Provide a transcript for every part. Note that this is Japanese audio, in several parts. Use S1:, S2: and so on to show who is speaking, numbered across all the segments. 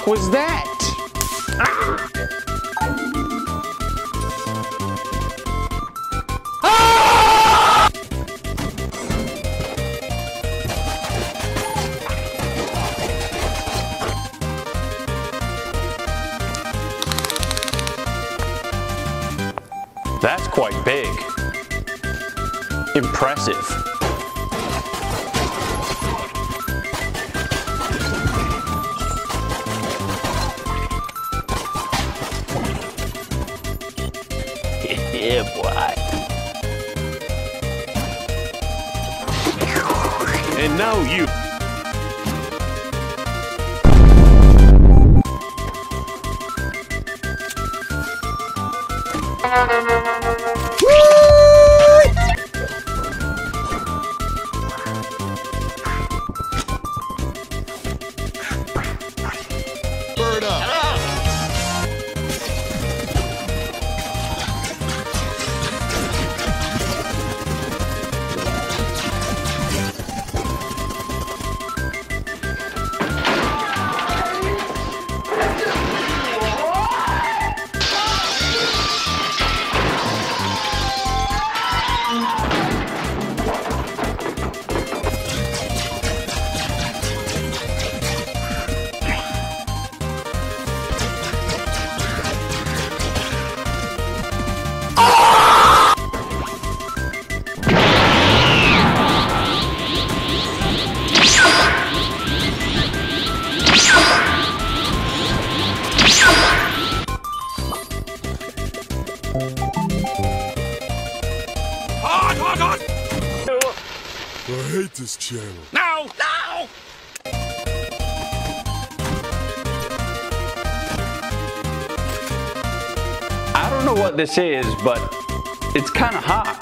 S1: fuck was that? Ah! Ah! That's quite big. Impressive. Yeah, boy. And now you.
S2: Bird up. I hate this channel.
S1: No! No! I don't know what this is, but it's kind of hot.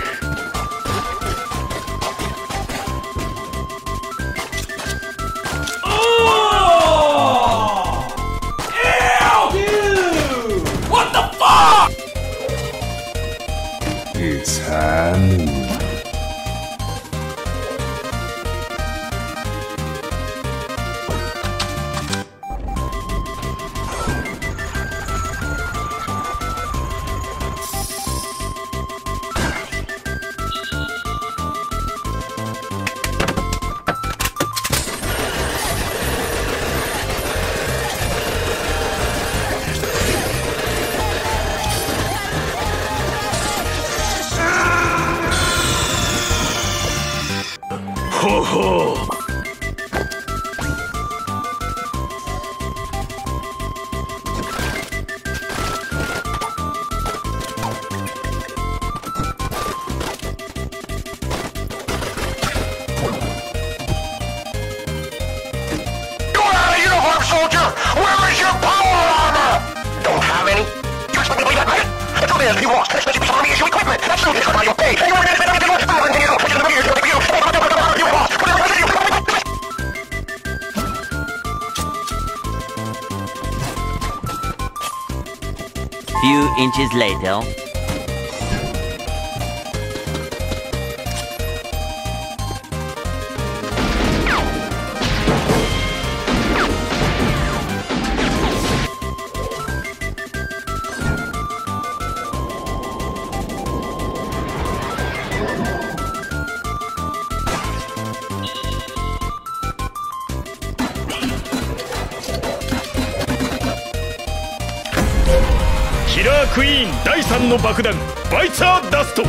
S3: Oh! Ew! Dude! What the fuck?
S2: It's Halloween.
S3: Ho ho!
S4: Few inches later.
S3: キラークイーン第3の爆弾バイツァーダスト。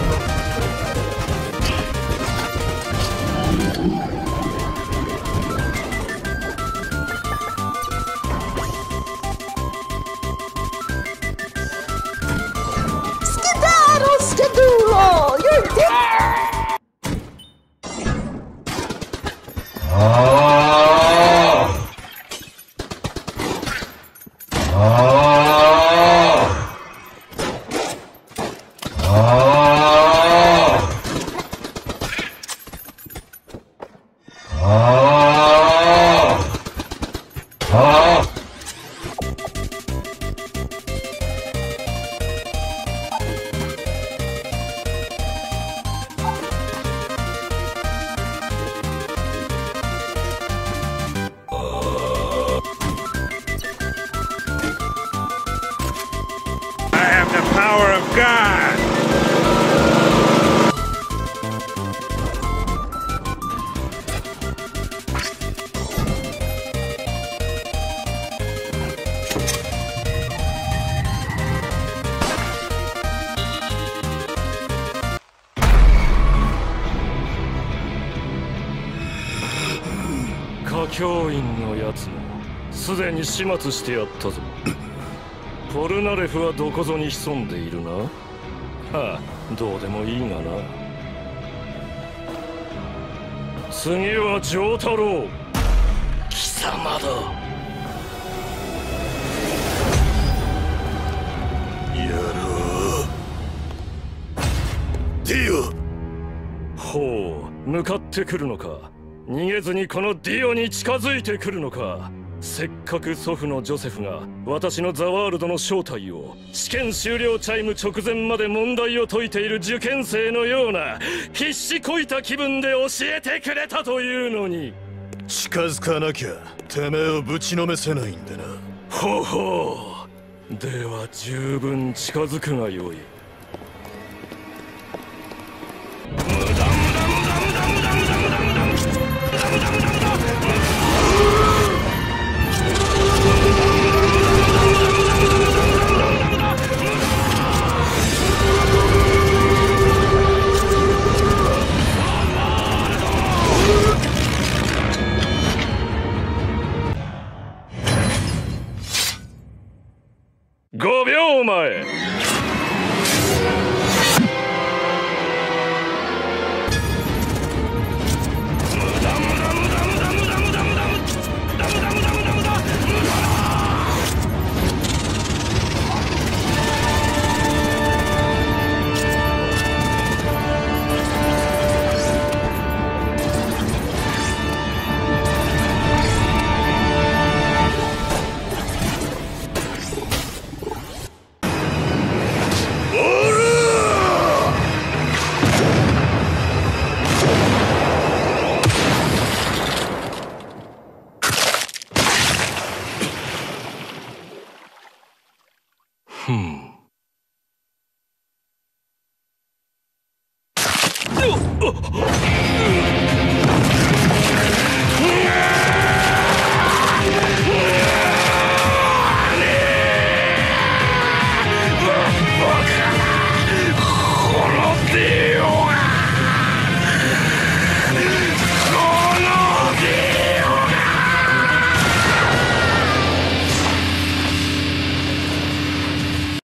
S5: Skedaddle, skedoodle, you're dead!
S3: the power of God! 歌教員のやつもすでに始末してやったぞ。ポルナレフはどこぞに潜んでいるな。はあ、どうでもいいがな。次は丈太郎、貴様だ。
S2: やろう。ディオ。
S3: ほう、向かってくるのか。逃げずにこのディオに近づいてくるのか。せっかく祖父のジョセフが私のザワールドの正体を試験終了チャイム直前まで問題を解いている受験生のような必死こいた気分で教えてくれたというのに。
S2: 近づかなきゃてめえをぶちのめせないんでな。
S3: ほほう、では十分近づくがよい。5秒前。